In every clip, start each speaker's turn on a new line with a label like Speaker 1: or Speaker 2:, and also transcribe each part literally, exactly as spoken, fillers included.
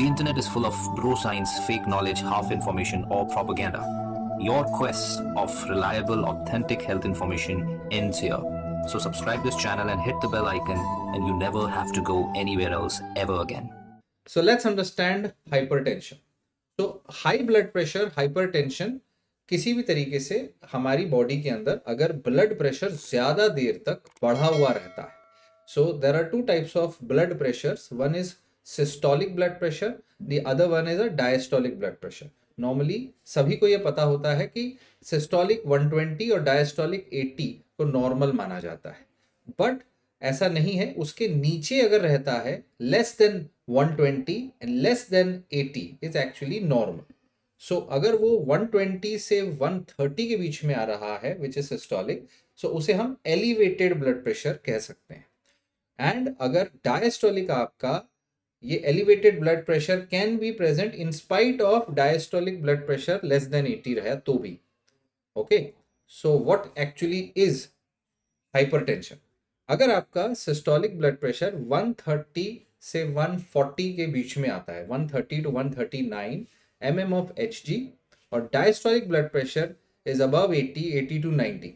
Speaker 1: The internet is full of bro science, fake knowledge, half information, or propaganda. Your quest of reliable, authentic health information ends here. So subscribe this channel and hit the bell icon, and you never have to go anywhere else ever again.
Speaker 2: So let's understand hypertension. So high blood pressure, hypertension किसी भी तरीके से हमारी body के अंदर अगर blood pressure ज्यादा देर तक बढ़ा हुआ रहता है. So there are two types of blood pressures. One is systolic blood pressure, the other one is a diastolic blood pressure. Normally सभी को ये पता होता है कि systolic one twenty और diastolic eighty को नॉर्मल माना जाता है, बट ऐसा नहीं है. उसके नीचे अगर रहता है less than one twenty and less than eighty is actually normal. So so, अगर वो one twenty से one thirty के बीच में आ रहा है विच इज सिस्टोलिक, सो उसे हम एलिवेटेड ब्लड प्रेशर कह सकते हैं. एंड अगर डायस्टोलिक आपका ये elevated blood pressure can be present in spite of diastolic blood pressure less than eighty रहा तो भी. Okay, so what actually is hypertension? अगर आपका systolic blood pressure one thirty से one forty के बीच में आता है, one thirty to one thirty-nine mm of Hg, और diastolic blood pressure is above eighty, eighty to ninety,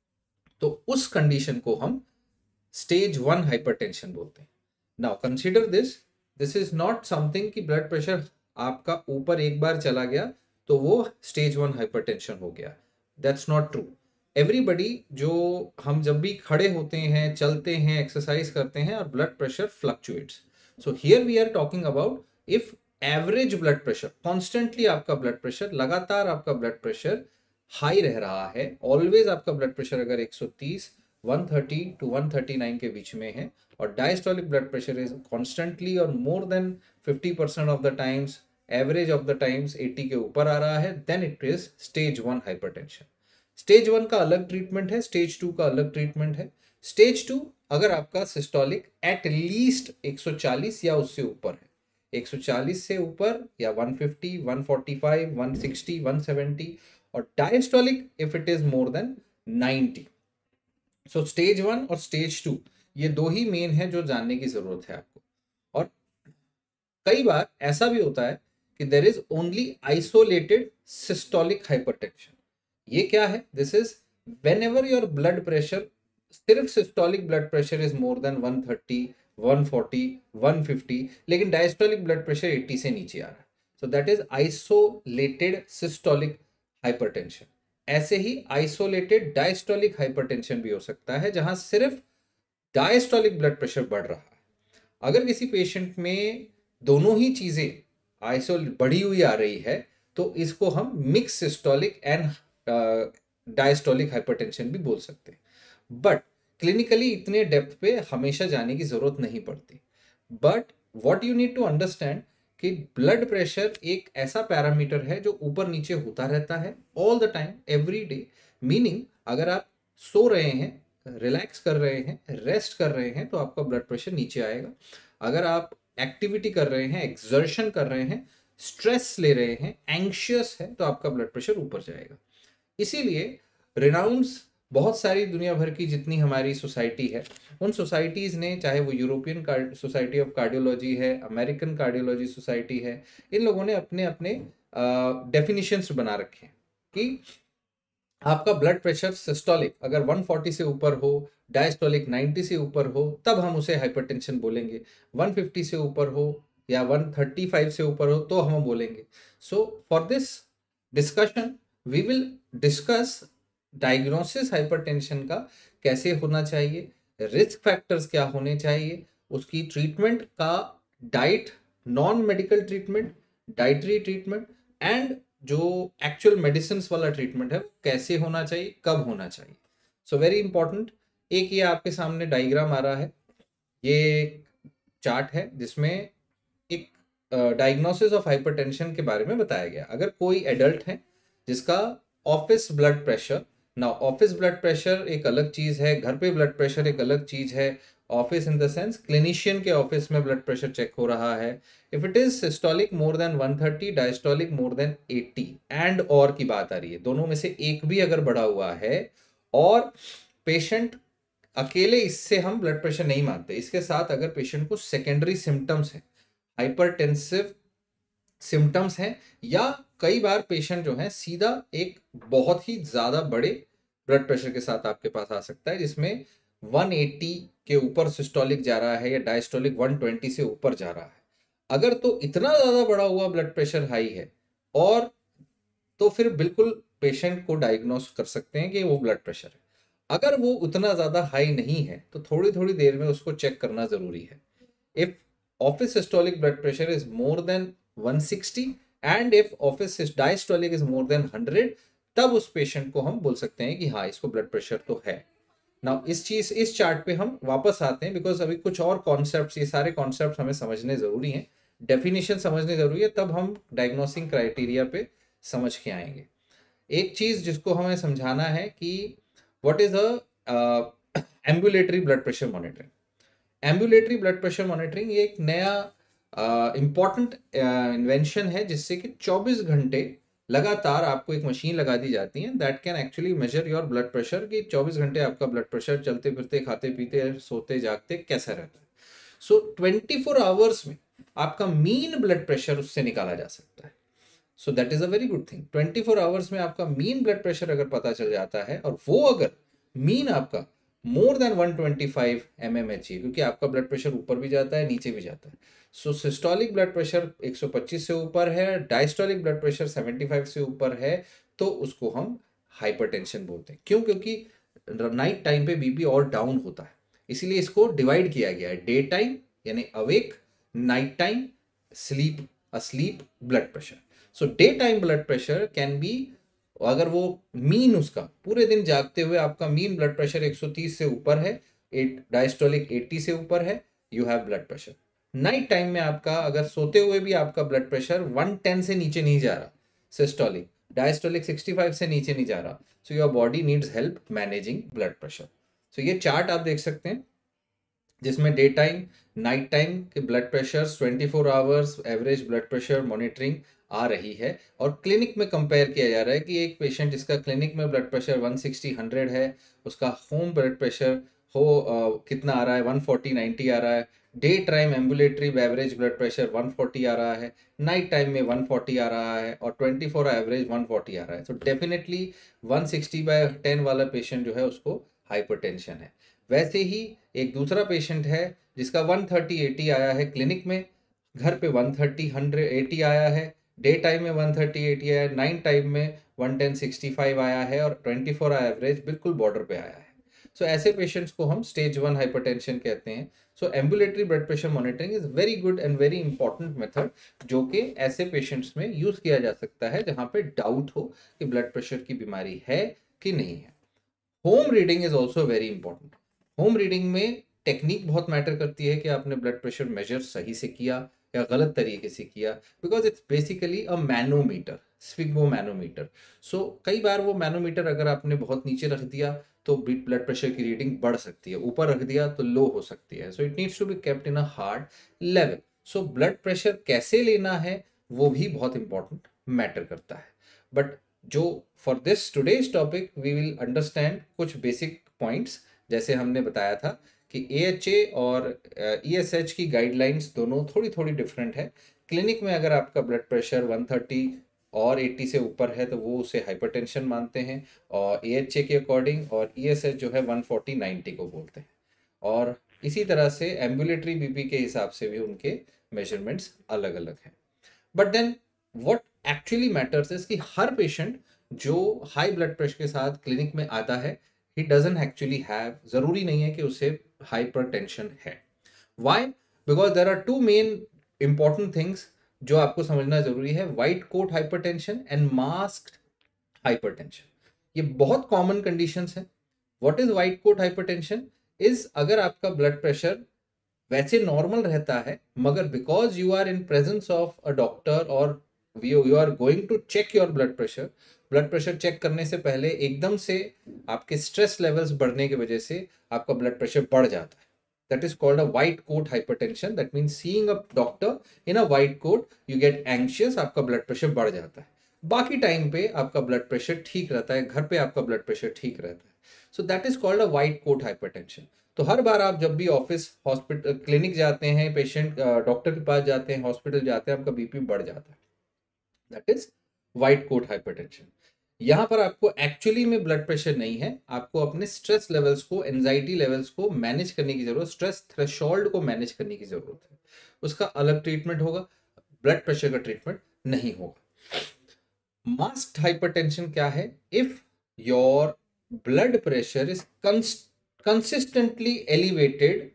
Speaker 2: तो उस कंडीशन को हम स्टेज वन हाइपरटेंशन बोलते हैं. Now consider this, this is not something कि ब्लड प्रेशर आपका ऊपर एक बार चला गया तो वो स्टेज वन हाइपरटेंशन हो गया. That's not true. एवरीबडी, जो हम जब भी खड़े होते हैं, चलते हैं, एक्सरसाइज करते हैं और blood pressure fluctuates. So here we are talking about if average blood pressure, constantly आपका ब्लड प्रेशर, लगातार आपका ब्लड प्रेशर हाई रह रहा है, ऑलवेज आपका ब्लड प्रेशर अगर one thirty, one thirty to one thirty-nine के बीच में है, और diastolic blood pressure is constantly और more than fifty percent of the times, average of the times eighty के ऊपर आ रहा है, then it is stage one hypertension. Stage one का अलग ट्रीटमेंट है, स्टेज टू का अलग ट्रीटमेंट है. स्टेज टू अगर आपका systolic at least one forty या उससे ऊपर है, one forty से ऊपर या one fifty, one forty-five, one sixty, one seventy, और diastolic if it is more than ninety. So stage one और स्टेज टू ये दो ही मेन है जो जानने की जरूरत है आपको. और कई बार ऐसा भी होता है कि there is only isolated systolic hypertension. ये क्या है? This is whenever your blood pressure, सिर्फ systolic blood pressure is more than one thirty, one forty, one fifty, लेकिन डायस्टोलिक ब्लड प्रेशर eighty से नीचे आ रहा है. So that is isolated systolic hypertension. ऐसे ही आइसोलेटेड डायस्टोलिक हाइपरटेंशन भी हो सकता है, जहां सिर्फ डायस्टोलिक ब्लड प्रेशर बढ़ रहा है. अगर किसी पेशेंट में दोनों ही चीजें आइसोल बढ़ी हुई आ रही है तो इसको हम mix systolic and diastolic hypertension भी बोल सकते हैं. बट क्लिनिकली इतने डेप्थ पे हमेशा जाने की जरूरत नहीं पड़ती. But what you need to understand कि ब्लड प्रेशर एक ऐसा पैरामीटर है जो ऊपर नीचे होता रहता है all the time, every day. Meaning अगर आप सो रहे हैं, रिलैक्स कर रहे हैं, रेस्ट कर रहे हैं, तो आपका ब्लड प्रेशर नीचे आएगा. अगर आप एक्टिविटी कर रहे हैं, एक्सर्शन कर रहे हैं, स्ट्रेस ले रहे हैं, एंग्शियस है, तो आपका ब्लड प्रेशर ऊपर जाएगा. इसीलिए रिनाउंस बहुत सारी दुनिया भर की जितनी हमारी सोसाइटी है, उन सोसाइटीज़ ने, चाहे वो यूरोपियन सोसाइटी ऑफ कार्डियोलॉजी है, अमेरिकन कार्डियोलॉजी सोसाइटी है, इन लोगों ने अपने अपने डेफिनेशंस बना रखे हैं कि आपका ब्लड प्रेशर सिस्टोलिक अगर one forty से ऊपर हो, डायस्टोलिक ninety से ऊपर हो, तब हम उसे हाइपरटेंशन बोलेंगे. one fifty से ऊपर हो या one thirty-five से ऊपर हो तो हम बोलेंगे. So for this discussion we will discuss diagnosis hypertension का कैसे होना चाहिए, रिस्क फैक्टर्स क्या होने चाहिए, उसकी ट्रीटमेंट का, diet, non medical treatment, dietary treatment, and जो एक्चुअल मेडिसिन वाला ट्रीटमेंट है कैसे होना चाहिए, कब होना चाहिए. So very important. एक ये आपके सामने डायग्राम आ रहा है, ये चार्ट है जिसमें एक डायग्नोसिस ऑफ हाइपरटेंशन के बारे में बताया गया. अगर कोई एडल्ट है जिसका ऑफिस ब्लड प्रेशर, ना ऑफिस ब्लड प्रेशर एक अलग चीज है, घर पे ब्लड प्रेशर एक अलग चीज है. Office in the sense clinician के ऑफिस में ब्लड प्रेशर चेक हो रहा है. If it is systolic more than one thirty, diastolic more than eighty, and और की बात आ रही है, दोनों में से एक भी अगर बढ़ा हुआ है और पेशेंट अकेले, इससे हम ब्लड प्रेशर नहीं मानते, इसके साथ अगर पेशेंट को सेकेंडरी सिम्टम्स है, हाइपरटेंसिव सिम्टम्स हैं, या कई बार पेशेंट जो है सीधा एक बहुत ही ज़्यादा बड़े ब्लड प्रेशर के साथ आपके पास आ सकता है, जिसमें एक सौ अस्सी के ऊपर सिस्टोलिक जा रहा है या डायस्टोलिक एक सौ बीस से ऊपर जा रहा है। अगर तो इतना ज़्यादा बढ़ा हुआ ब्लड प्रेशर हाई है, और तो फिर बिल्कुल पेशेंट को डायग्नोस कर सकते हैं कि वो ब्लड प्रेशर है। अगर वो उतना ज़्यादा हाई नहीं है तो थोड़ी थोड़ी देर में उसको चेक करना ज़रूरी है। If office systolic blood pressure is more than one sixty and if office diastolic is more than one hundred, तब उस पेशेंट को हम बोल सकते हैं कि हाँ, इसको ब्लड प्रेशर तो है। नाउ इस चीज इस चार्ट पे हम वापस आते हैं, बिकॉज अभी कुछ और कॉन्सेप्ट्स, ये सारे कॉन्सेप्ट्स हमें समझने जरूरी हैं, डेफिनेशन समझने जरूरी है, तब हम डायग्नोसिंग क्राइटेरिया पे समझ के आएंगे। एक चीज जिसको हमें समझाना है कि what is a ambulatory blood pressure monitoring. Ambulatory blood pressure monitoring ये एक नया इम्पॉर्टेंट इन्वेंशन है, जिससे कि चौबीस घंटे लगातार आपको एक मशीन लगा दी जाती है that can actually measure your blood pressure, कि चौबीस घंटे आपका ब्लड प्रेशर चलते फिरते, खाते पीते, सोते जागते कैसा रहता है। सो ट्वेंटी फोर आवर्स में आपका मीन ब्लड प्रेशर उससे निकाला जा सकता है। So that is a very good thing. Twenty four hours में आपका मीन ब्लड प्रेशर अगर पता चल जाता है, और वो अगर मीन आपका मोर देन one twenty-five mmHg, क्योंकि आपका ब्लड प्रेशर ऊपर भी जाता है, नीचे भी जाता है। So systolic blood pressure one twenty-five से ऊपर है, डायस्टोलिक ब्लड प्रेशर seventy-five से ऊपर है, तो उसको हम हाइपरटेंशन बोलते हैं। क्यों? क्योंकि नाइट टाइम पे बीपी और डाउन होता है, इसीलिए इसको डिवाइड किया गया है, डे टाइम यानी awake, night time sleep, asleep blood pressure. So day time blood pressure can be, अगर वो मीन उसका पूरे दिन जागते हुए आपका mean blood pressure one thirty से ऊपर है, डायस्टोलिक eighty से ऊपर है, you have blood pressure. Night time में आपका अगर सोते हुए भी आपका ब्लड प्रेशर one ten से नीचे नहीं जा रहा, सिस्टोलिक, डायस्टोलिक sixty-five से नीचे नहीं जा रहा, so your body needs help managing blood pressure. So ये चार्ट आप देख सकते हैं, जिसमें डे टाइम, नाइट टाइम के blood pressure, twenty four hours average blood pressure monitoring आ रही है, और क्लिनिक में कंपेयर किया जा रहा है कि एक पेशेंट जिसका क्लिनिक में blood pressure one sixty one hundred है, उसका होम ब्लड प्रेशर हो आ, कितना आ रहा है, one forty ninety आ रहा है, day time ambulatory average blood pressure one forty आ रहा है, नाइट टाइम में one forty आ रहा है, और twenty four average one forty आ रहा है। तो definitely one sixty by ten वाला पेशेंट जो है उसको हाइपरटेंशन है। वैसे ही एक दूसरा पेशेंट है जिसका one thirty eighty आया है क्लिनिक में, घर पे one thirty one eighty आया है, डे टाइम में one thirty eighty आया है, नाइट टाइम में one ten sixty-five आया है, और ट्वेंटी फोर एवरेज बिल्कुल बॉर्डर पे आया है। सो so, ऐसे पेशेंट्स को हम स्टेज वन हाइपरटेंशन कहते हैं। So ambulatory blood pressure monitoring is very good and very important method, जो कि ऐसे पेशेंट्स में यूज किया जा सकता है जहाँ पे डाउट हो कि ब्लड प्रेशर की बीमारी है कि नहीं है। Home reading is also very important. Home reading में टेक्निक बहुत मैटर करती है कि आपने ब्लड प्रेशर मेजर सही से किया या गलत तरीके से किया, because it's basically a manometer, sphygmomanometer. So कई बार वो मैनोमीटर अगर आपने बहुत नीचे रख दिया तो ब्लड प्रेशर की रीडिंग बढ़ सकती है, ऊपर रख दिया तो लो हो सकती है। So it needs to be kept in a heart level. So blood pressure कैसे लेना है वो भी बहुत इंपॉर्टेंट मैटर करता है। बट जो for this today's topic we will understand कुछ बेसिक पॉइंट्स, जैसे हमने बताया था कि ए एच ए और ई एस एच की गाइडलाइंस दोनों थोड़ी थोड़ी डिफरेंट है। क्लिनिक में अगर आपका ब्लड प्रेशर one thirty और eighty से ऊपर है तो वो उसे हाइपरटेंशन मानते हैं, और ए एच ए के अकॉर्डिंग, और ई एस एच जो है one forty ninety को बोलते हैं। और इसी तरह से एम्बुलेटरी बीपी के हिसाब से भी उनके मेजरमेंट्स अलग अलग हैं। But then what actually matters is कि हर पेशेंट जो हाई ब्लड प्रेशर के साथ क्लिनिक में आता है, he doesn't actually have, जरूरी नहीं है कि उसे हाइपरटेंशन है। Why? Because there are two main important things जो आपको समझना जरूरी है, white coat hypertension and masked hypertension. ये बहुत कॉमन कंडीशंस हैं। What is white coat hypertension? Is अगर आपका ब्लड प्रेशर वैसे नॉर्मल रहता है, मगर because you are in presence of a doctor और you are going to check your blood pressure, blood pressure check करने से पहले एकदम से आपके स्ट्रेस लेवल्स बढ़ने की वजह से आपका ब्लड प्रेशर बढ़ जाता है। That is called a white coat hypertension. That means seeing a doctor in a white coat you get anxious, आपका ब्लड प्रेशर बढ़ जाता है। बाकी टाइम पे आपका ब्लड प्रेशर ठीक रहता है, घर पे आपका ब्लड प्रेशर ठीक रहता है। So that is called a white coat hypertension. तो हर बार आप जब भी ऑफिस, हॉस्पिटल, क्लिनिक जाते हैं, पेशेंट डॉक्टर के पास जाते हैं, हॉस्पिटल जाते हैं, आपका बीपी बढ़ जाता है। That is white coat hypertension. यहाँ पर आपको एक्चुअली में ब्लड प्रेशर नहीं है, आपको अपने स्ट्रेस लेवल्स को, एंजाइटी लेवल्स को मैनेज करने की जरूरत, स्ट्रेस थ्रेशोल्ड को मैनेज करने की जरूरत है। उसका अलग ट्रीटमेंट होगा, ब्लड प्रेशर का ट्रीटमेंट नहीं होगा। मास्क्ड हाइपरटेंशन क्या है? If your blood pressure is consistently elevated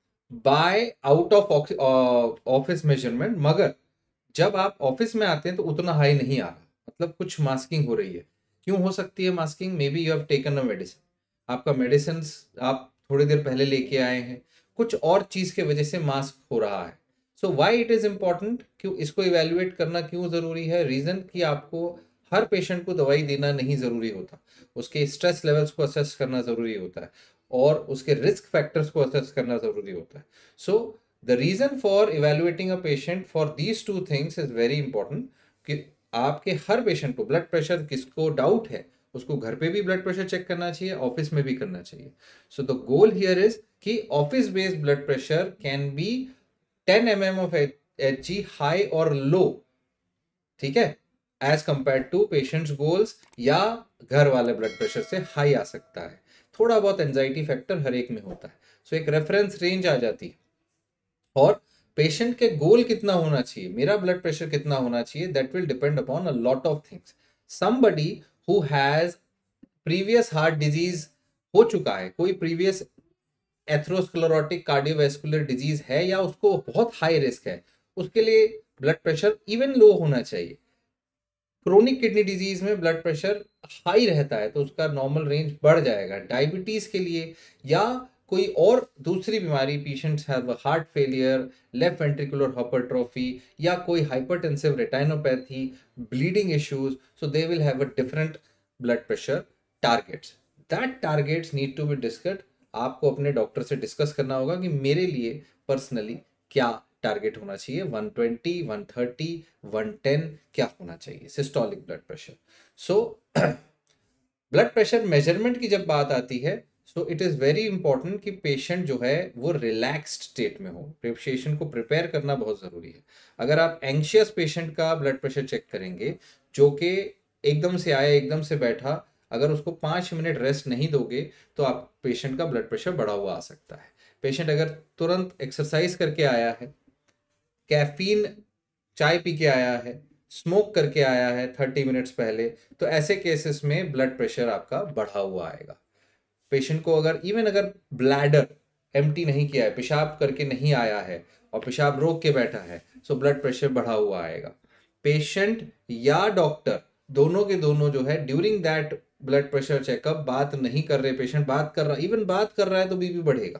Speaker 2: by out of office measurement, मगर जब आप ऑफिस में आते हैं तो उतना हाई नहीं आ रहा, मतलब कुछ मास्किंग हो रही है। क्यों हो सकती है masking? Maybe you have taken a medicine, आपका मेडिसिन आप थोड़ी देर पहले लेके आए हैं, कुछ और चीज के वजह से मास्क हो रहा है। So why it is important, क्यों इसको इवेल्युएट करना क्यों जरूरी है? रीजन कि आपको हर पेशेंट को दवाई देना नहीं जरूरी होता, उसके स्ट्रेस लेवल्स को असेस करना जरूरी होता है और उसके रिस्क फैक्टर्स को असेस करना जरूरी होता है। So the reason for evaluating a patient for these two things is very important कि आपके हर पेशेंट को ब्लड प्रेशर, किसको डाउट है उसको घर पे भी ब्लड प्रेशर चेक करना चाहिए, ऑफिस में भी करना चाहिए। So the goal here is कि office based blood pressure can be ten M M of H G high और लो, ठीक है, as compare to patients goals, या घर वाले ब्लड प्रेशर से हाई आ सकता है। थोड़ा बहुत एंजाइटी फैक्टर हर एक में होता है। सो so, एक रेफरेंस रेंज आ जाती है। और पेशेंट के गोल कितना होना चाहिए, मेरा ब्लड प्रेशर कितना होना चाहिए, that will depend upon a lot of things. Somebody who has previous heart disease हो चुका है, कोई प्रीवियस एथरोस्क्लेरोटिक कार्डियोवैस्कुलर डिजीज है या उसको बहुत हाई रिस्क है, उसके लिए ब्लड प्रेशर इवन लो होना चाहिए। क्रोनिक किडनी डिजीज में ब्लड प्रेशर हाई रहता है तो उसका नॉर्मल रेंज बढ़ जाएगा। डायबिटीज के लिए या कोई और दूसरी बीमारी, patients have heart failure, left ventricular hypertrophy या कोई hypertensive retinopathy, bleeding issues, so they will have a different blood pressure targets. That targets need to be discussed. आपको अपने डॉक्टर से डिस्कस करना होगा कि मेरे लिए पर्सनली क्या टारगेट होना चाहिए, one twenty, one thirty, one ten क्या होना चाहिए systolic blood pressure. So blood pressure measurement की जब बात आती है, so it is very important कि पेशेंट जो है वो रिलैक्स्ड स्टेट में हो। पेशेंट को प्रिपेयर करना बहुत जरूरी है। अगर आप एंशियस पेशेंट का ब्लड प्रेशर चेक करेंगे, जो कि एकदम से आया एकदम से बैठा, अगर उसको पाँच मिनट रेस्ट नहीं दोगे तो आप पेशेंट का ब्लड प्रेशर बढ़ा हुआ आ सकता है। पेशेंट अगर तुरंत एक्सरसाइज करके आया है, कैफीन चाय पी के आया है, स्मोक करके आया है थर्टी मिनट्स पहले, तो ऐसे केसेस में ब्लड प्रेशर आपका बढ़ा हुआ आएगा। पेशेंट को अगर इवन अगर ब्लैडर एम्प्टी नहीं किया है, पेशाब करके नहीं आया है और पेशाब रोक के बैठा है, सो ब्लड प्रेशर बढ़ा हुआ आएगा। पेशेंट या डॉक्टर दोनों के दोनों जो है during that blood pressure checkup बात नहीं कर रहे, पेशेंट बात कर रहा, इवन बात कर रहा है तो बीपी बढ़ेगा।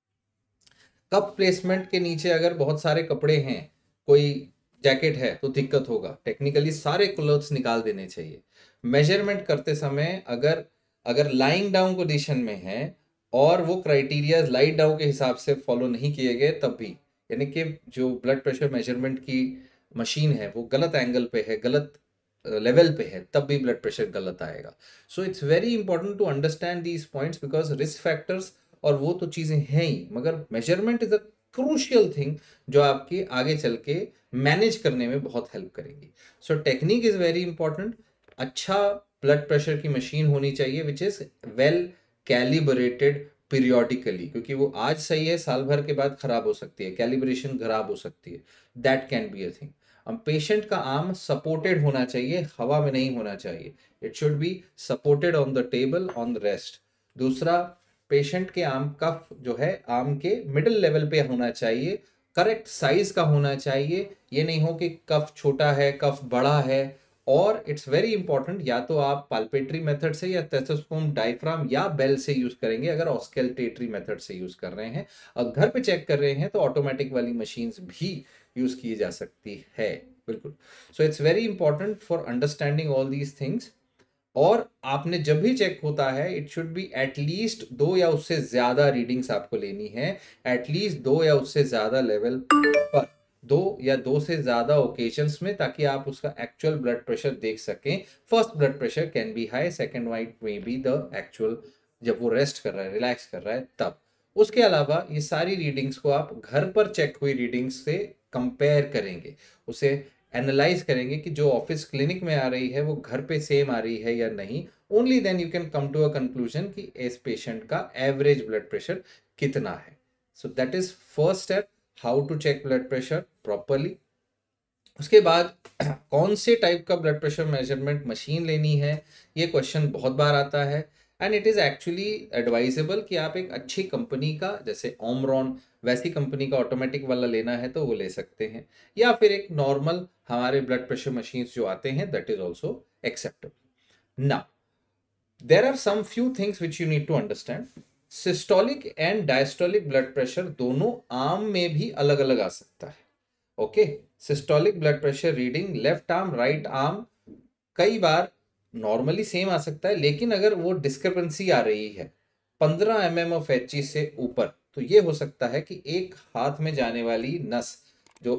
Speaker 2: कप प्लेसमेंट के नीचे अगर बहुत सारे कपड़े हैं, कोई जैकेट है तो दिक्कत होगा। टेक्निकली सारे क्लोथ्स निकाल देने चाहिए। मेजरमेंट करते समय अगर अगर लाइंग डाउन पोजीशन में है और वो क्राइटेरिया लाइट डाउन के हिसाब से फॉलो नहीं किए गए तब भी, यानी कि जो ब्लड प्रेशर मेजरमेंट की मशीन है वो गलत एंगल पे है, गलत लेवल पे है, तब भी ब्लड प्रेशर गलत आएगा। So it's very important to understand these points because risk factors और वो तो चीजें हैं ही, मगर measurement is a crucial thing जो आपके आगे चल के मैनेज करने में बहुत हेल्प करेगी। So technique is very important. अच्छा ब्लड प्रेशर की मशीन होनी चाहिए which is well calibrated periodically, क्योंकि वो आज सही है, साल भर के बाद खराब हो सकती है, कैलिब्रेशन खराब हो सकती है। That can be a thing. अब पेशेंट का आर्म सपोर्टेड होना चाहिए, हवा में नहीं होना चाहिए। It should be supported on the table on the rest. दूसरा, पेशेंट के आर्म कफ जो है आर्म के मिडिल लेवल पे होना चाहिए, करेक्ट साइज का होना चाहिए। ये नहीं हो कि कफ छोटा है, कफ बड़ा है। और इट्स वेरी इंपॉर्टेंट, या तो आप पाल्पेटरी मेथड से या स्टेथोस्कोप, डायफ्राम या बेल से यूज करेंगे अगर ऑस्कल्टेटरी मेथड से यूज कर रहे हैं। और घर पे चेक कर रहे हैं तो ऑटोमेटिक वाली मशीन्स भी यूज की जा सकती है। बिल्कुल। So it's very important for understanding all these things. और आपने जब भी चेक होता है इट शुड बी एटलीस्ट दो या उससे ज्यादा रीडिंग्स आपको लेनी है, एटलीस्ट दो या उससे ज्यादा लेवल पर, दो या दो से ज्यादा ओकेजन्स में, ताकि आप उसका एक्चुअल ब्लड प्रेशर देख सकें। First blood pressure can be high, second white may be the actual, जब वो रेस्ट कर रहा है, रिलैक्स कर रहा है तब। उसके अलावा ये सारी रीडिंग्स को आप घर पर चेक हुई रीडिंग्स से कंपेयर करेंगे, उसे एनालाइज करेंगे कि जो ऑफिस क्लिनिक में आ रही है वो घर पे सेम आ रही है या नहीं, only then you can come to a conclusion कि इस पेशेंट का एवरेज ब्लड प्रेशर कितना है. So that is first step, how to check blood pressure properly. उसके बाद कौन से टाइप का ब्लड प्रेशर मेजरमेंट मशीन लेनी है, ये क्वेश्चन बहुत बार आता है. And it is actually advisable कि आप एक अच्छी कंपनी का, जैसे ओमरॉन वैसी कंपनी का ऑटोमेटिक वाला लेना है तो वो ले सकते हैं, या फिर एक नॉर्मल हमारे ब्लड प्रेशर मशीन्स जो आते हैं, that is also acceptable. Now there are some few things which you need to understand. Systolic and diastolic blood pressure दोनों आर्म में भी अलग अलग आ सकता है. Okay, systolic blood pressure reading left arm right arm कई बार नॉर्मली सेम आ सकता है, लेकिन अगर वो डिस्क्रिपेंसी आ रही है पंद्रह M M of H E से ऊपर, तो ये हो सकता है कि एक हाथ में जाने वाली नस जो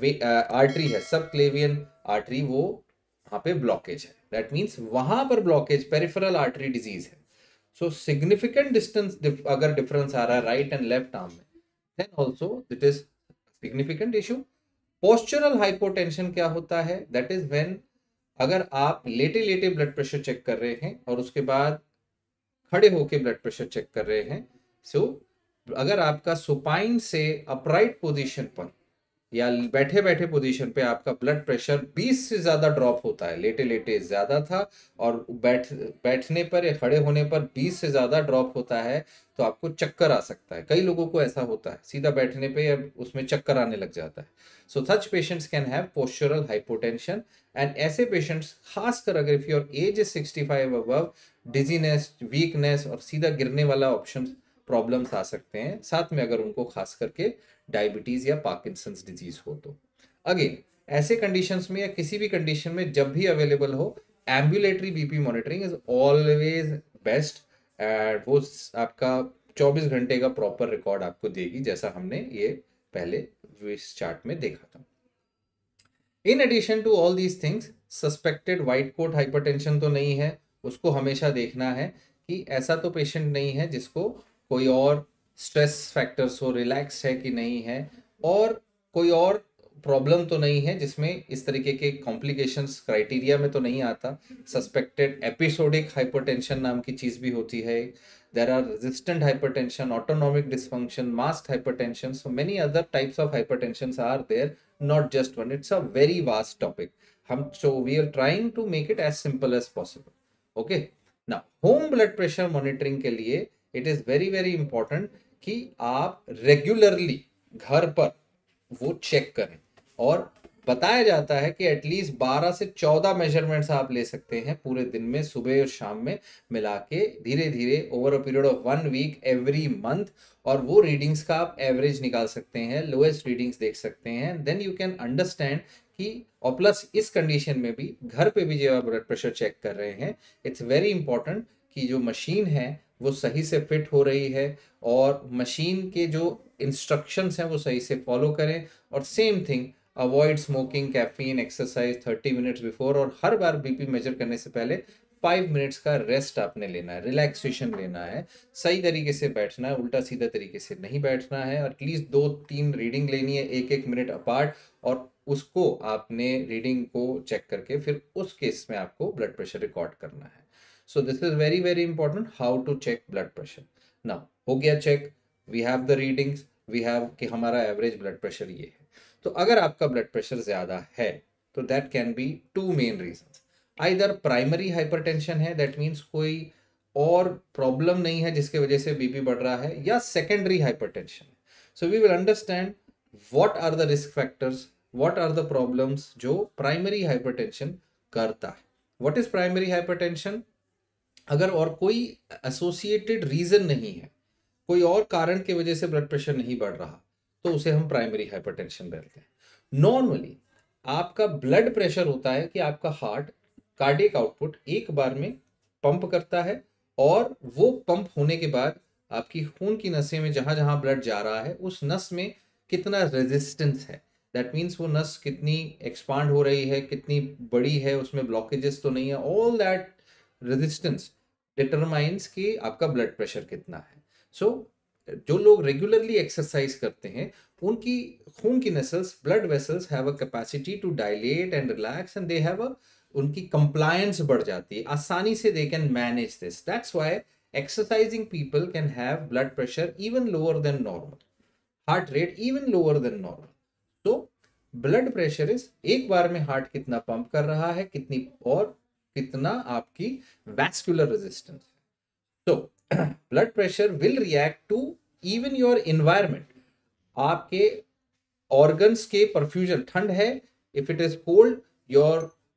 Speaker 2: आर्टरी है, सब क्लेवियन आर्टरी, वो वहाँ पे ब्लॉकेज है. दैट मीन्स वहां पर ब्लॉकेज पेरिफेरल आर्टरी डिजीज है. सो सिग्निफिकेंट डिस्टेंस अगर डिफरेंस आ रहा है राइट एंड लेफ्ट आर्म में, then also that is significant issue. Postural hypotension क्या होता है? दैट इज व्हेन अगर आप लेटे लेटे ब्लड प्रेशर चेक कर रहे हैं और उसके बाद खड़े होके ब्लड प्रेशर चेक कर रहे हैं, सो so, अगर आपका सुपाइन से अपराइट पोजीशन पर या बैठे बैठे पोजीशन पे आपका ब्लड प्रेशर बीस से ज्यादा ड्रॉप होता है, लेटे लेटे ज्यादा था और बैठ बैठने पर या खड़े होने पर बीस से ज्यादा ड्रॉप होता है, तो आपको चक्कर आ सकता है. कई लोगों को ऐसा होता है, सीधा बैठने पे या उसमें चक्कर आने लग जाता है. So such patients can have postural hypotension. And ऐसे पेशेंट्स, खासकर अगर if your age is sixty five above, dizziness, weakness और सीधा गिरने वाला ऑप्शन प्रॉब्लम्स आ सकते हैं, साथ में अगर उनको खास करके डायबिटीज या पार्किंसंस डिजीज हो तो. अगेन ऐसे कंडीशंस में या किसी भी कंडीशन में जब भी अवेलेबल हो, ambulatory BP monitoring is always best. And वो आपका चौबीस घंटे का प्रॉपर रिकॉर्ड आपको देगी, जैसा हमने ये पहले इस चार्ट में देखा था. In addition to all these things, suspected white coat hypertension तो नहीं है, उसको हमेशा देखना है कि ऐसा तो पेशेंट नहीं है जिसको कोई और स्ट्रेस फैक्टर्स हो, रिलैक्स है कि नहीं है, और कोई और प्रॉब्लम तो नहीं है जिसमें इस तरीके के कॉम्प्लिकेशंस क्राइटेरिया में तो नहीं आता. सस्पेक्टेड एपिसोडिक हाइपरटेंशन नाम की चीज भी होती है. There are resistant hypertension, autonomic dysfunction, masked hypertension, so many other types of hypertensions are there, not just one. It's a very vast topic. हम so we are trying to make it as simple as possible. Okay, now home blood pressure monitoring के लिए it is very very important कि आप regularly घर पर वो check करें. और बताया जाता है कि एटलीस्ट बारह से चौदह मेजरमेंट्स आप ले सकते हैं पूरे दिन में, सुबह और शाम में मिला के, धीरे धीरे over a period of one week every month. और वो रीडिंग्स का आप एवरेज निकाल सकते हैं, लोएस्ट रीडिंग्स देख सकते हैं. देन यू कैन अंडरस्टैंड कि, और प्लस इस कंडीशन में भी घर पे भी जब आप ब्लड प्रेशर चेक कर रहे हैं, इट्स वेरी इंपॉर्टेंट कि जो मशीन है वो सही से फिट हो रही है और मशीन के जो इंस्ट्रक्शंस हैं वो सही से फॉलो करें. और same thing, avoid smoking, caffeine, exercise thirty minutes before. और हर बार बीपी मेजर करने से पहले फाइव मिनट्स का रेस्ट आपने लेना है, रिलैक्सेशन लेना है, सही तरीके से बैठना है, उल्टा सीधा तरीके से नहीं बैठना है. एटलीस्ट दो तीन रीडिंग लेनी है एक एक मिनट अपार्ट, और उसको आपने रीडिंग को चेक करके फिर उस केस में आपको ब्लड प्रेशर रिकॉर्ड करना है. So this is very very important, how to check blood pressure. Now हो गया check, we have the readings, we have कि हमारा एवरेज ब्लड प्रेशर ये है. तो अगर आपका ब्लड प्रेशर ज्यादा है तो that can be two main reasons. Either primary hypertension है, दैट मीन्स कोई और प्रॉब्लम नहीं है जिसके वजह से बीपी बढ़ रहा है, या secondary hypertension. So we will understand what are the risk factors, what are the problems जो प्राइमरी हाइपरटेंशन करता है. What is primary hypertension? अगर और कोई एसोसिएटेड रीजन नहीं है, कोई और कारण की वजह से ब्लड प्रेशर नहीं बढ़ रहा, तो उसे हम प्राइमरी हाइपरटेंशन बोलते हैं. नॉर्मली आपका ब्लड प्रेशर होता है कि आपका हार्ट कार्डियक आउटपुट एक बार में पंप करता है, और वो पंप होने के बाद आपकी खून की नसें में जहां जहां ब्लड जा रहा है उस नस में कितना रेजिस्टेंस है, दैट मीन्स वो नस कितनी एक्सपांड हो रही है, कितनी बड़ी है, उसमें ब्लॉकेजेस तो नहीं है, ऑल दैट रेजिस्टेंस डिटरमाइंस कि आपका ब्लड प्रेशर कितना है. सो so, जो लोग रेगुलरली एक्सरसाइज करते हैं उनकी खून की नसल्स, blood vessels have a capacity to dilate and relax and they have a, उनकी कंप्लायंस बढ़ जाती है, आसानी से they can manage this. That's why exercising people can have blood pressure even lower than normal, heart rate even lower than normal. So blood pressure is एक बार में heart कितना pump कर रहा है, कितनी और कितना आपकी vascular resistance. So blood pressure will react to even your environment. आपके organs के perfusion, ठंड है, if it is cold your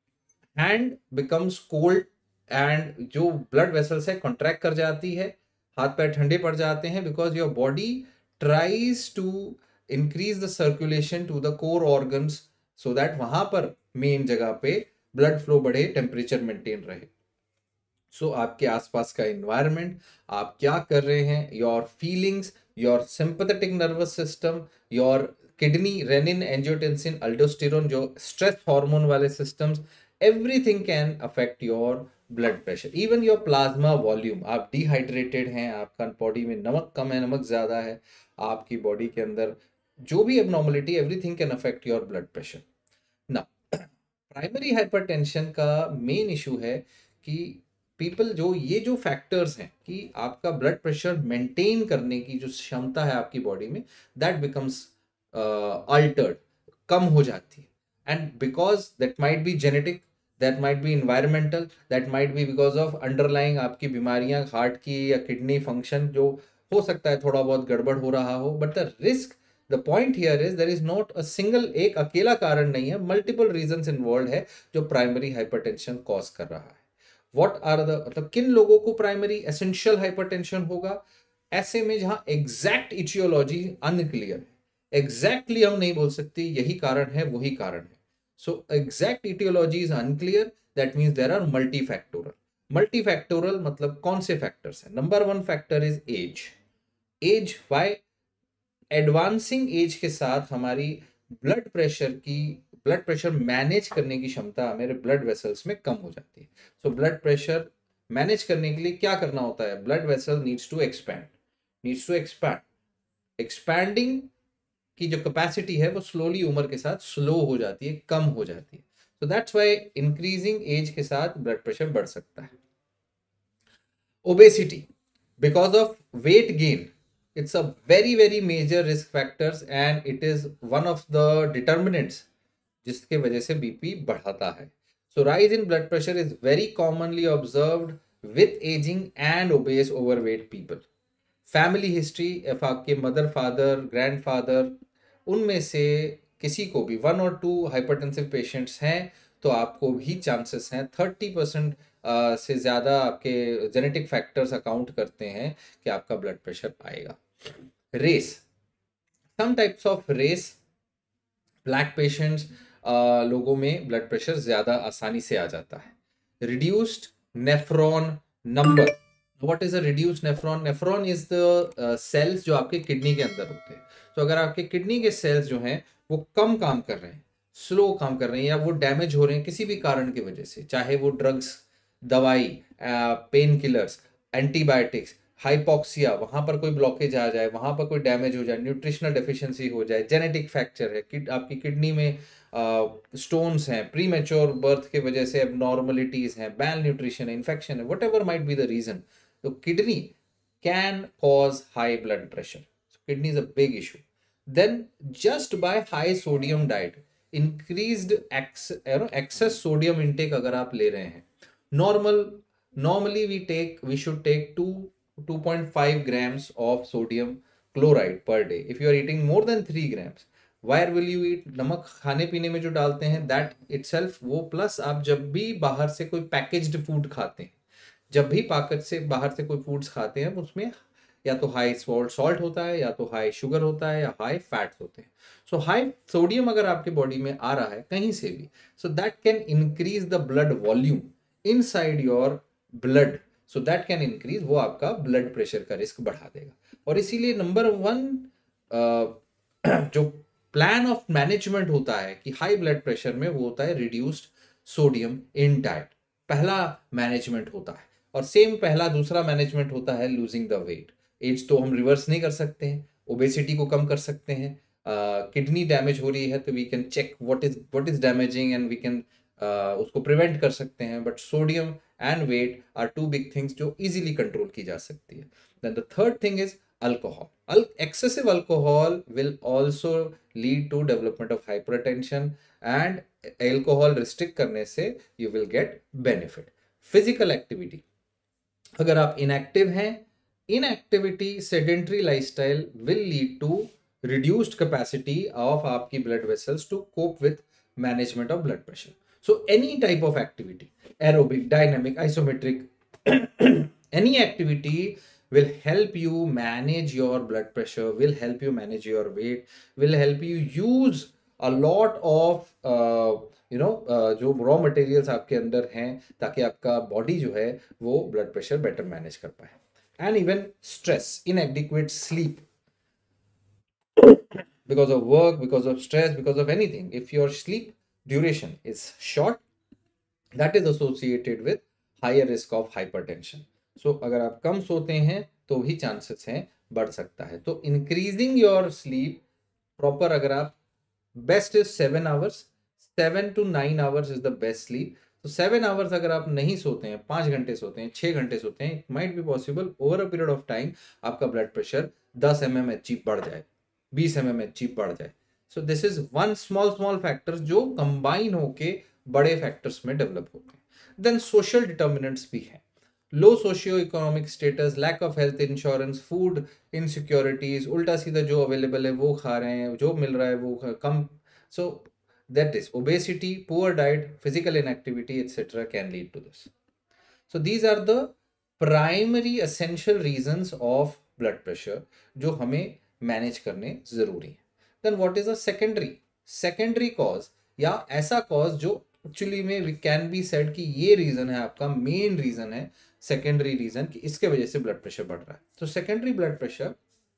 Speaker 2: hand becomes cold and जो ब्लड वेसल्स है कॉन्ट्रैक्ट कर जाती है, हाथ पैर ठंडे पड़ जाते हैं, because your body tries to increase the circulation to the core organs so that वहां पर मेन जगह पे ब्लड फ्लो बढ़े, टेम्परेचर मेंटेन रहे। सो so, आपके आसपास का एनवायरनमेंट, आप क्या कर रहे हैं, your feelings, your sympathetic nervous system, your kidney, renin, angiotensin, aldosterone, जो स्ट्रेस हार्मोन वाले systems, everything can affect your blood pressure. Even your plasma volume, आप डिहाइड्रेटेड हैं, आपका बॉडी में नमक कम है, नमक ज़्यादा है, आपकी बॉडी के अंदर जो भी abnormality, everything can affect your blood pressure. ना प्राइमरी हाइपरटेंशन का मेन इशू है कि पीपल जो ये जो फैक्टर्स हैं कि आपका ब्लड प्रेशर मेंटेन करने की जो क्षमता है आपकी बॉडी में, दैट बिकम्स अल्टर्ड, कम हो जाती है। And because that might be genetic, that might be environmental, that might be because of underlying आपकी बीमारियां, हार्ट की या किडनी फंक्शन जो हो सकता है थोड़ा बहुत गड़बड़ हो रहा हो, but the risk, the point here is there is not a single, एक अकेला कारण नहीं है, मल्टीपल रीजंस इन्वॉल्व है जो प्राइमरी हाइपरटेंशन कॉज कर रहा है। व्हाट आर द, मतलब किन लोगों को प्राइमरी एसेंशियल हाइपरटेंशन होगा? ऐसे में जहां एग्जैक्ट इटियोलॉजी अनक्लियर है, एग्जैक्टली हम नहीं बोल सकते यही कारण है वही कारण है। So exact etiology is unclear. That means there are multifactorial. Multifactorial मतलब कौन से factors हैं? Number one factor is age. Age, why? Advancing age के साथ हमारी blood pressure की, blood pressure manage करने की क्षमता मेरे blood vessels में कम हो जाती है। So blood pressure manage करने के लिए क्या करना होता है? Blood vessel needs to expand, needs to expand. Expanding की जो कैपेसिटी है वो स्लोली उम्र के साथ स्लो हो जाती है, कम हो जाती है। So that's why increasing age के साथ ब्लड प्रेशर बढ़ सकता है। Obesity, because of weight gain, it's a very very major risk factors and it is one of the determinants जिसके वजह से बीपी बढ़ाता है। So rise in blood pressure is very commonly observed with aging and obese overweight people. Family history, if आपके mother, father, grandfather, उनमें से किसी को भी वन और टू हाइपरटेंसिव पेशेंट्स हैं तो आपको भी चांसेस हैं, थर्टी परसेंट से ज़्यादा आपके जेनेटिक फैक्टर्स अकाउंट करते हैं कि आपका ब्लड प्रेशर आएगा। Race, some types of race, black patients लोगों में ब्लड प्रेशर ज़्यादा आसानी से आ जाता है। Reduced nephron number, what is a reduced nephron? Nephron is the cells जो आपके किडनी के अंदर होते हैं। तो अगर आपके किडनी के सेल्स जो हैं वो कम काम कर रहे हैं, स्लो काम कर रहे हैं, या वो डैमेज हो रहे हैं किसी भी कारण की वजह से, चाहे वो ड्रग्स, दवाई, पेन किलर्स, एंटीबायोटिक्स, हाइपोक्सिया, वहाँ पर कोई ब्लॉकेज आ जाए, वहाँ पर कोई डैमेज हो जाए, न्यूट्रिशनल डेफिशिएंसी हो जाए, जेनेटिक फ्रैक्चर है, किड आपकी किडनी में स्टोन्स हैं, प्री मैच्योर बर्थ के वजह से एबनॉर्मलिटीज़ हैं, बैल न्यूट्रिशन है, इन्फेक्शन है, whatever might be the reason, तो kidney can cause high blood pressure. Kidney is a big issue. Then just by high sodium diet, increased excess, you know, excess sodium intake अगर आप ले रहे हैं, normal normally we take we should take two two point five grams of sodium chloride per day. If you are eating more than three grams, where will you eat? नमक खाने पीने में जो डालते हैं that itself, वो plus आप जब भी बाहर से कोई पैकेज्ड फूड खाते हैं, जब भी पैकेट से बाहर से कोई फूड्स खाते हैं उसमें या तो हाई सॉल्ट सॉल्ट होता है, या तो हाई शुगर होता है, या हाई फैट्स होते हैं। सो हाई सोडियम अगर आपके बॉडी में आ रहा है कहीं से भी, so that can increase the blood volume inside your blood, so that can increase, वो आपका ब्लड प्रेशर का रिस्क बढ़ा देगा। और इसीलिए नंबर वन जो प्लान ऑफ मैनेजमेंट होता है कि हाई ब्लड प्रेशर में, वो होता है रिड्यूस्ड सोडियम इन डाइट, पहला मैनेजमेंट होता है। और सेम पहला दूसरा मैनेजमेंट होता है लूजिंग द वेट। एज तो हम रिवर्स नहीं कर सकते हैं, ओबेसिटी को कम कर सकते हैं, किडनी डैमेज हो रही है तो we can check what is what is damaging and we can उसको प्रिवेंट कर सकते हैं. But sodium and weight are two big things जो इजीली कंट्रोल की जा सकती है. Then the third thing is alcohol. Al- excessive alcohol will also lead to development of hypertension, and alcohol restrict करने से you will get benefit. Physical activity, अगर आप inactive हैं, inactivity sedentary lifestyle will lead to reduced capacity of आपकी blood vessels to cope with management of blood pressure. So any type of activity, aerobic, dynamic, isometric, any activity will help you manage your blood pressure, will help you manage your weight, will help you use a lot of uh, you know uh, जो raw materials आपके अंदर हैं ताकि आपका body जो है वो blood pressure better manage कर पाए. And even stress, inadequate sleep because of work, because of stress, because of anything, if your sleep duration is short, that is associated with higher risk of hypertension. So so, अगर आप कम सोते हैं तो भी chances हैं बढ़ सकता है. तो इंक्रीजिंग योर स्लीप प्रॉपर, अगर आप best is seven hours, seven to nine hours is the best sleep. तो सेवन आवर्स अगर आप नहीं सोते हैं, पाँच घंटे सोते हैं, छः घंटे सोते हैं, it might be possible over a period of time आपका ब्लड प्रेशर दस एम एम एच जी बढ़ जाए, बीस एम एम एच जी बढ़ जाए. So this is one small small factors जो कंबाइन होके बड़े फैक्टर्स में डेवलप होते हैं. देन सोशल डिटर्मिनेंट्स भी हैं. Low socio economic status, lack of health insurance, food insecurities, उल्टा सीधा जो अवेलेबल है वो खा रहे हैं, जो मिल रहा है वो कम. So that is obesity, poor diet, physical inactivity etcetera can lead to this. So these are the primary essential reasons of blood pressure जो हमें मैनेज करने जरूरी है. Then what is a secondary secondary cause, या ऐसा cause जो actually में we can be said कि ये रीजन है आपका, मेन रीजन है सेकेंडरी रीजन कि इसके वजह से ब्लड प्रेशर बढ़ रहा है. तो secondary blood pressure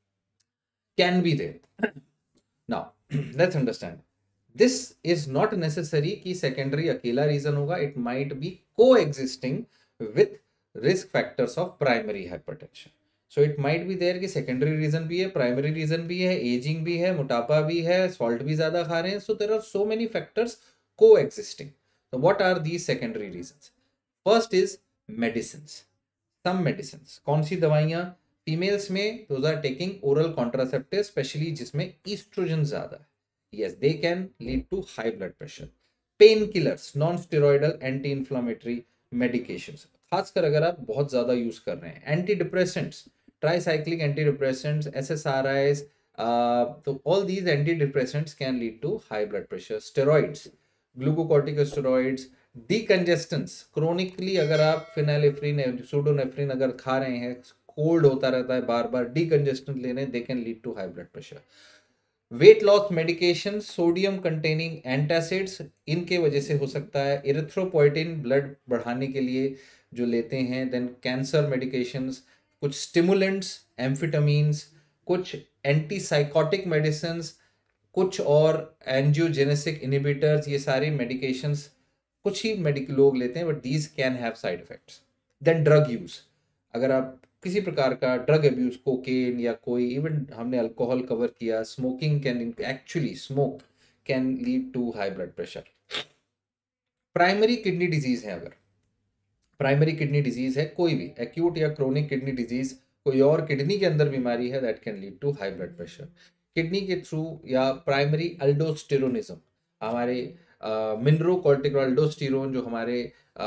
Speaker 2: can be there. Now let's understand, this is not necessary कि सेकेंडरी अकेला रीजन होगा. It might be coexisting with risk factors of primary hypertension. So it might be there कि secondary reason भी है, primary reason भी है, ageing भी है, मोटापा भी है, सॉल्ट भी ज्यादा खा रहे हैं. So there are so many factors coexisting. So what are these secondary reasons? First is medicines. Some medicines. कौन सी दवाइयाँ? Females में those are taking oral contraceptives, especially जिसमें estrogen ज़्यादा है. Yes, they can lead to high blood pressure. Painkillers, non-steroidal anti-inflammatory medications. खासकर अगर आप बहुत ज़्यादा यूज़ कर रहे हैं. Antidepressants, tricyclic antidepressants, S S R Is, uh, so all these antidepressants can lead to high blood pressure. Steroids, glucocorticosteroids, decongestants, chronically अगर आप फिनाइलेफ्रिन, सूडोनेफ्रिन अगर खा रहे हैं, कोल्ड होता रहता है बार बार, डीकंजेस्टेंट ले रहे हैं, they can lead to high blood pressure. Weight loss medication, sodium containing antacids, इनके वजह से हो सकता है. इरिथ्रोपोइटिन ब्लड बढ़ाने के लिए जो लेते हैं. देन कैंसर मेडिकेशंस, कुछ स्टिमुलेंट्स, एम्फिटामिन्स, कुछ एंटीसाइकोटिक मेडिसिन्स, कुछ और एंजियोजेनेसिक इनहिबिटर्स, ये सारी मेडिकेशंस कुछ ही मेडिकल लोग लेते हैं, but these can have side effects. Then drug use, अगर आप किसी प्रकार का ड्रग अब्यूज, कोकेन या कोई, इवन हमने अल्कोहल कवर किया, smoking can, actually smoke can lead to high blood pressure. Primary kidney disease है, अगर प्राइमरी किडनी डिजीज है कोई भी, एक्यूट या क्रोनिक किडनी डिजीज, कोई और किडनी के अंदर बीमारी है, that can lead to high blood pressure. Kidney के थ्रू या प्राइमरी अल्डोस्टेरोनिज्म, हमारे मिनरोकॉर्टिकल अल्डोस्टेरोन जो हमारे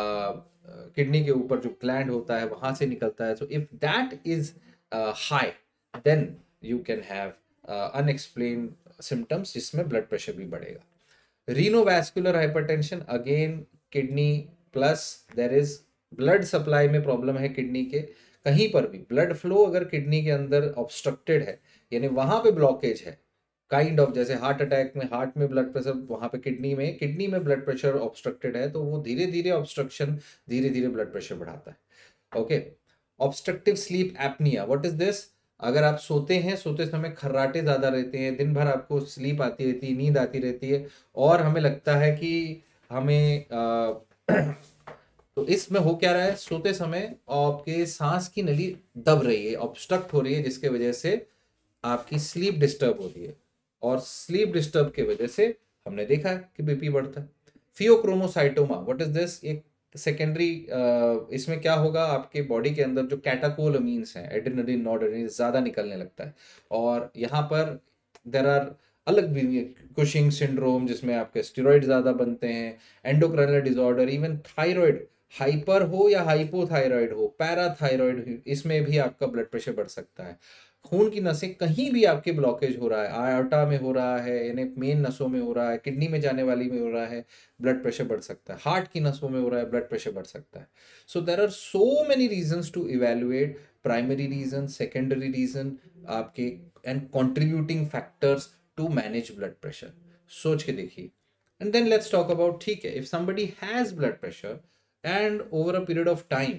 Speaker 2: किडनी के ऊपर जो ग्लैंड होता है वहां से निकलता है. So if that is high, then you can have unexplained symptoms जिसमें ब्लड प्रेशर भी बढ़ेगा. Renovascular hypertension, again kidney plus there is blood supply में प्रॉब्लम है किडनी के. कहीं पर भी ब्लड फ्लो अगर किडनी के अंदर ऑब्स्ट्रक्टेड है, यानी वहां पे ब्लॉकेज है, काइंड ऑफ जैसे हार्ट अटैक में हार्ट में ब्लड प्रेशर, वहां पे किडनी में किडनी में ब्लड प्रेशर ऑब्स्ट्रक्टेड है, तो वो धीरे धीरे ऑब्स्ट्रक्शन धीरे धीरे ब्लड प्रेशर बढ़ाता है. Okay. Obstructive sleep apnea, what is this? अगर आप सोते हैं, सोते समय खर्राटे ज्यादा रहते हैं, दिन भर आपको स्लीप आती रहती है, नींद आती रहती है, और हमें लगता है कि हमें आ, तो इसमें हो क्या रहा है, सोते समय आपके सांस की नली दब रही है, ऑब्स्ट्रक्ट हो रही है, जिसके वजह से आपकी स्लीप डिस्टर्ब हो रही है. और स्लीप डिस्टर्ब की वजह से हमने देखा कि बीपी बढ़ता है। Pheochromocytoma, what is this? एक सेकेंडरी, इसमें क्या होगा, आपके बॉडी के अंदर जो कैटाकोलमीन्स हैं, एड्रेनलिन नॉरएड्रेनलिन ज़्यादा निकलने लगता है, और यहाँ पर देर आर अलग भी, कुशिंग सिंड्रोम जिसमें आपके स्टेरॉइड ज़्यादा बनते हैं, endocrinal disorder, even thyroid hyper हो या हाइपोथायराइड हो, पैराथायराइड, इसमें भी आपका ब्लड प्रेशर बढ़ सकता है। खून की नसें कहीं भी आपके ब्लॉकेज हो रहा है, आयोटा में हो रहा है, यानी मेन नसों में हो रहा है, किडनी में जाने वाली में हो रहा है, ब्लड प्रेशर बढ़ सकता है। हार्ट की नसों में हो रहा है, ब्लड प्रेशर बढ़ सकता है। So there are so many reasons to evaluate, primary reason, secondary reason आपके, and contributing factors to manage blood pressure. सोच के देखिए। And then let's talk about, ठीक है, if somebody has blood pressure and over a period of time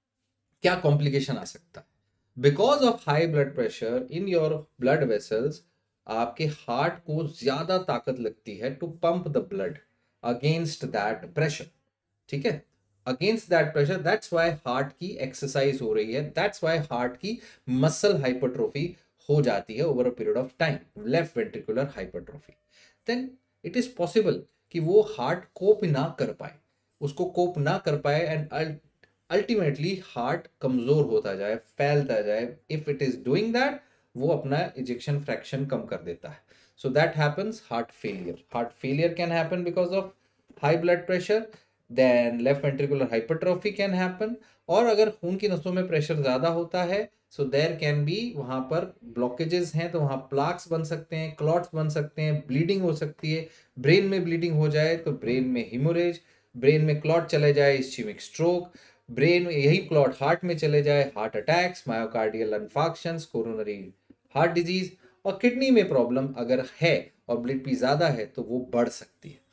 Speaker 2: क्या complication आ सकता है? Because of high blood pressure in your blood vessels, आपके हार्ट को ज्यादा ताकत लगती है to pump the blood against that pressure. ठीक है, against that pressure, that's why heart की एक्सरसाइज हो रही है, दैट्स वाई हार्ट की मसल हाइपरट्रोफी हो जाती है over a period of time, left ventricular hypertrophy. Then it is possible कि वो हार्ट कोप ना कर पाए, उसको कोप ना कर पाए, एंड अल्टीमेटली हार्ट कमजोर होता जाए, फैलता जाए। If it is doing that, वो अपना इजेक्शन फ्रैक्शन कम कर देता है। So that happens heart failure. Heart failure can happen because of high blood pressure. Then left ventricular hypertrophy can happen, और अगर खून की नसों में प्रेशर ज्यादा होता है, सो देयर कैन बी, वहां पर ब्लॉकेजेस हैं तो वहां प्लाक्स बन सकते हैं, क्लॉट्स बन सकते हैं, ब्लीडिंग हो सकती है। ब्रेन में ब्लीडिंग हो जाए तो ब्रेन में हिमोरेज, ब्रेन में क्लॉट चले जाए, इस्चेमिक स्ट्रोक, ब्रेन में यही क्लॉट हार्ट में चले जाए, heart attacks, myocardial infarctions, coronary heart disease, और किडनी में प्रॉब्लम अगर है और ब्लड पी ज्यादा है तो वो बढ़ सकती है,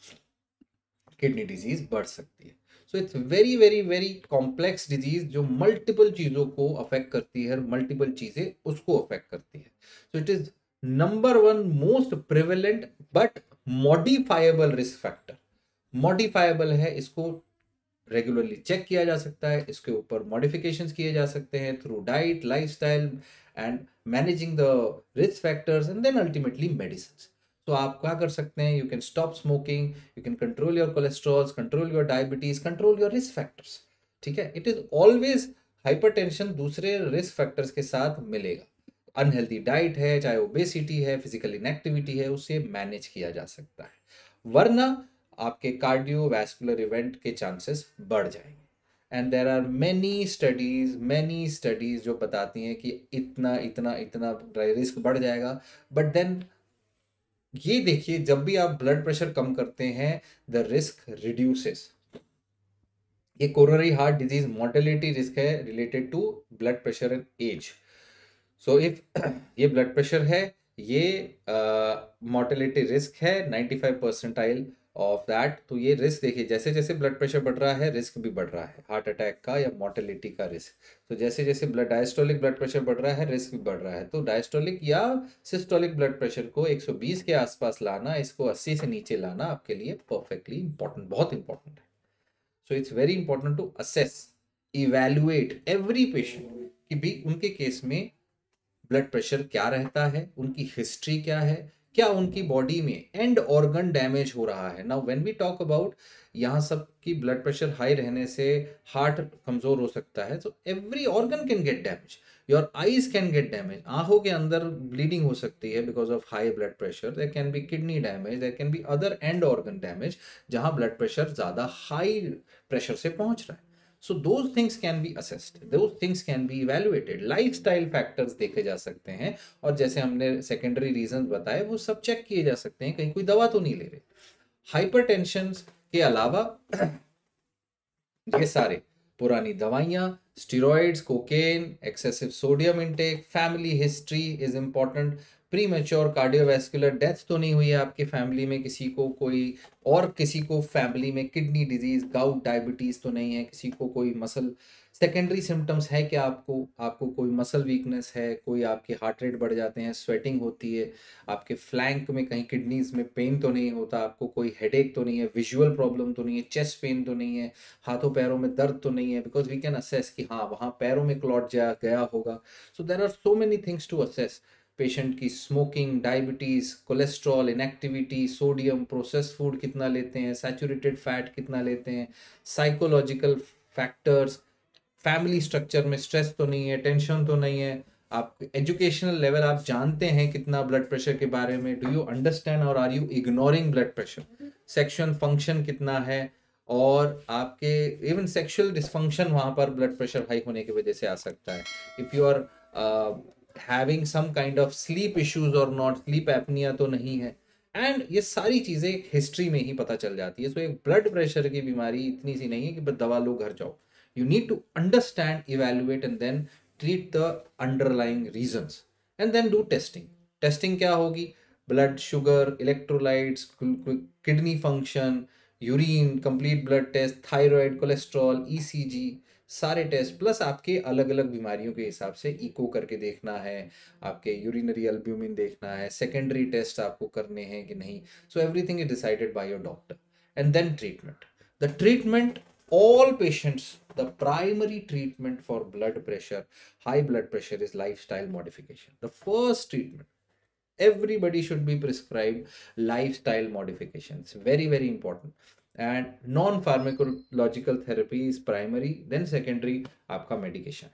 Speaker 2: किडनी डिजीज बढ़ सकती है। So it's very very very complex disease जो मल्टीपल चीजों को अफेक्ट करती है, मल्टीपल चीजें उसको अफेक्ट करती है। So it is number one most prevalent but modifiable risk factor. Modifiable है, इसको रेगुलरली चेक किया जा सकता है, इसके ऊपर मॉडिफिकेशंस किए जा सकते हैं through diet, lifestyle and managing the risk factors, and then ultimately medicine. तो आप क्या कर सकते हैं? You can stop smoking, you can control your cholesterol, control your diabetes, control your risk factors. ठीक है, इट इज ऑलवेज हाइपरटेंशन दूसरे risk factors के साथ मिलेगा। अनहेल्दी डाइट है, चाहे ओबेसिटी है, फिजिकल इनएक्टिविटी है, उसे मैनेज किया जा सकता है, वरना आपके कार्डियोवैस्कुलर इवेंट के चांसेस बढ़ जाएंगे। And there are many studies many studies जो बताती हैं कि इतना इतना इतना रिस्क बढ़ जाएगा। बट देन ये देखिए, जब भी आप ब्लड प्रेशर कम करते हैं, द रिस्क रिड्यूसेस। ये coronary heart disease mortality risk है related to blood pressure and age. So if ये ब्लड प्रेशर है, ये मोर्टेलिटी uh, रिस्क है ninety five percentile of that. तो ये रिस्क देखिए, जैसे जैसे ब्लड प्रेशर बढ़ रहा है, रिस्क भी बढ़ रहा है हार्ट अटैक का या मोर्टेलिटी का रिस्क। तो जैसे जैसे ब्लड डायस्टोलिक ब्लड प्रेशर बढ़ रहा है, रिस्क भी बढ़ रहा है। तो डायस्टोलिक या सिस्टोलिक ब्लड प्रेशर को एक सौ बीस के आसपास लाना, इसको अस्सी से नीचे लाना आपके लिए परफेक्टली इंपॉर्टेंट, बहुत इंपॉर्टेंट है। So it's very important to assess, evaluate every patient कि भी उनके केस में ब्लड प्रेशर क्या रहता है, उनकी हिस्ट्री क्या है, क्या उनकी बॉडी में एंड ऑर्गन डैमेज हो रहा है। Now when we talk about, यहाँ सब की ब्लड प्रेशर हाई रहने से हार्ट कमजोर हो सकता है, तो every organ can get damage, your eyes can get damage, आंखों के अंदर ब्लीडिंग हो सकती है because of high blood pressure, there can be kidney damage, there can be other end organ damage जहां ब्लड प्रेशर ज्यादा हाई प्रेशर से पहुंच रहा है। So those things can be assessed, those things can be evaluated, lifestyle factors देखे जा सकते हैं, और जैसे हमने secondary reasons बताए वो सब चेक किए जा सकते हैं, कहीं कोई दवा तो नहीं ले रहे। हाइपरटेंशन के अलावा ये सारे पुरानी दवाइयाँ, steroids, cocaine, excessive sodium intake, family history is important, premature cardiovascular death तो नहीं हुई है आपके फैमिली में किसी को, कोई और किसी को फैमिली में किडनी डिजीज, गाउट, डायबिटीज तो नहीं है, किसी को कोई मसल सेकेंडरी सिम्टम्स है क्या, आपको आपको कोई मसल वीकनेस है, कोई आपके हार्ट रेट बढ़ जाते हैं, स्वेटिंग होती है, आपके फ्लैंक में कहीं किडनीज में पेन तो नहीं होता, आपको कोई हेडेक तो नहीं है, विजुअल प्रॉब्लम तो नहीं है, चेस्ट पेन तो नहीं है, हाथों पैरों में दर्द तो नहीं है, बिकॉज वी कैन असेस कि हाँ वहाँ पैरों में क्लॉट जा गया होगा। So there are so many things to assess. Patient की smoking, diabetes, cholesterol, inactivity, sodium, process food कितना लेते हैं, सैचुरेटेड फैट कितना लेते हैं, साइकोलॉजिकल फैक्टर्स, फैमिली स्ट्रक्चर में स्ट्रेस तो नहीं है, टेंशन तो नहीं है, आप एजुकेशनल लेवल आप जानते हैं कितना ब्लड प्रेशर के बारे में, डू यू अंडरस्टैंड और are you ignoring blood pressure, sexual function कितना है, और आपके इवन सेक्सुअल डिसफंक्शन वहाँ पर ब्लड प्रेशर हाई होने की वजह से आ सकता है, if you are having some kind of sleep issues और नॉट, स्लीप एपनिया तो नहीं है, एंड ये सारी चीज़ें एक हिस्ट्री में ही पता चल जाती है। सो so, एक ब्लड प्रेशर की बीमारी इतनी सी नहीं है कि बस दवा लो घर जाओ, you need to understand, evaluate and then treat the underlying reasons and then do testing. Testing क्या होगी? Blood sugar, electrolytes, kidney function, urine, complete blood test, thyroid, cholesterol, E C G, सारे टेस्ट प्लस आपके अलग अलग बीमारियों के हिसाब से इको करके देखना है, आपके यूरिनरी एल्ब्यूमिन देखना है, सेकेंडरी टेस्ट आपको करने हैं कि नहीं. So everything is decided by your doctor and then treatment. The treatment, all patients, the primary treatment for blood pressure, high blood pressure, is lifestyle modification. The first treatment, everybody should be prescribed lifestyle modification. It's very very important. And non pharmacological therapy is primary, then secondary आपका medication.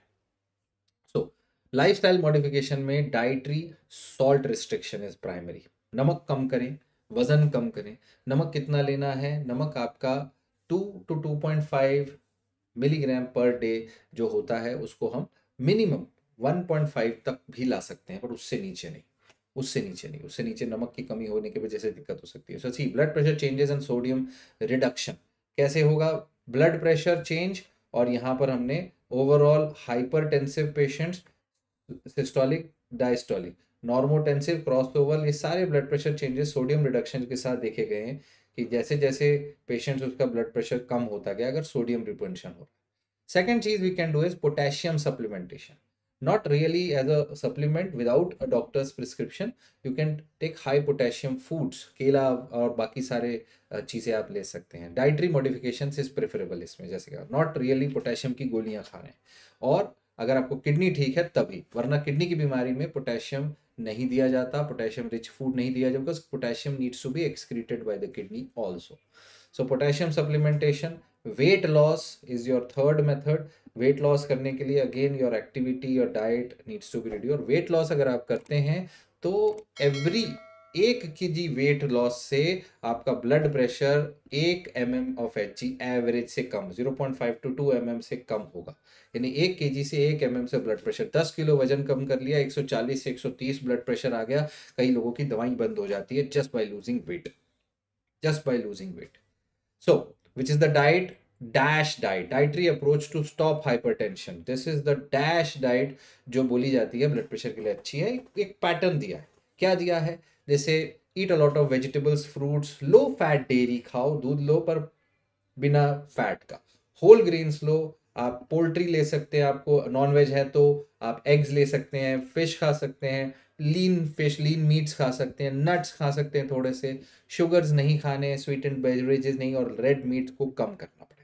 Speaker 2: So lifestyle modification में dietary salt restriction is primary. नमक कम करें, वजन कम करें. नमक कितना लेना है? नमक आपका two two two point five milligram per day जो होता है उसको हम मिनिमम वन पॉइंट फाइव तक भी ला सकते हैं, पर उससे नीचे नहीं, उससे नीचे नहीं, उससे नीचे नमक की कमी होने की वजह से दिक्कत हो सकती है. So see blood pressure changes and sodium reduction कैसे होगा? ब्लड प्रेशर चेंज, और यहाँ पर हमने overall hypertensive patients, systolic, diastolic, normotensive, cross over, ये सारे blood pressure changes sodium reduction के साथ देखे गए हैं कि जैसे जैसे पेशेंट्स उसका ब्लड प्रेशर कम होता गया अगर सोडियम रिटेंशन हो. सेकेंड चीज we can do is potassium supplementation. Not really as a supplement, without a doctor's prescription you can take high potassium foods, केला और बाकी सारे चीज़ें आप ले सकते हैं. डाइटरी मॉडिफिकेशन इज प्रेफरेबल इसमें, जैसे कि नॉट रियली पोटेशियम की गोलियां खा रहे हैं, और अगर आपको किडनी ठीक है तभी, वरना किडनी की बीमारी में पोटेशियम नहीं दिया जाता, पोटेशियम रिच फूड नहीं दिया जाता, because potassium needs to be excreted by the kidney also. So potassium supplementation. Weight loss is your third method. Weight loss करने के लिए again your activity, your diet needs to be ready. और weight loss अगर आप करते हैं तो every एक केजी वेट लॉस से आपका ब्लड प्रेशर एक M M of H G average से कम, zero point five to two M M से कम होगा. यानी एक केजी से एक एम एम से ब्लड प्रेशर, दस किलो वजन कम कर लिया, एक सौ चालीस से एक सौ तीस ब्लड प्रेशर आ गया. कई लोगों की दवाई बंद हो जाती है just by losing weight, just by losing weight. So which is the diet? DASH diet, dietary approach to stop hypertension. This is the DASH diet जो बोली जाती है ब्लड प्रेशर के लिए अच्छी है. एक पैटर्न दिया है. क्या दिया है? जैसे eat a lot of vegetables, fruits, low fat dairy खाओ, दूध लो पर बिना फैट का, होल ग्रेन्स लो, आप पोल्ट्री ले सकते हैं, आपको नॉन वेज है तो आप एग्स ले सकते हैं, फिश खा सकते हैं, लीन फिश, लीन मीट्स खा सकते हैं, नट्स खा सकते हैं थोड़े से, शुगर्स नहीं खाने, स्वीटेंड बेवरेजेस नहीं, और रेड मीट को कम करना पड़ेगा.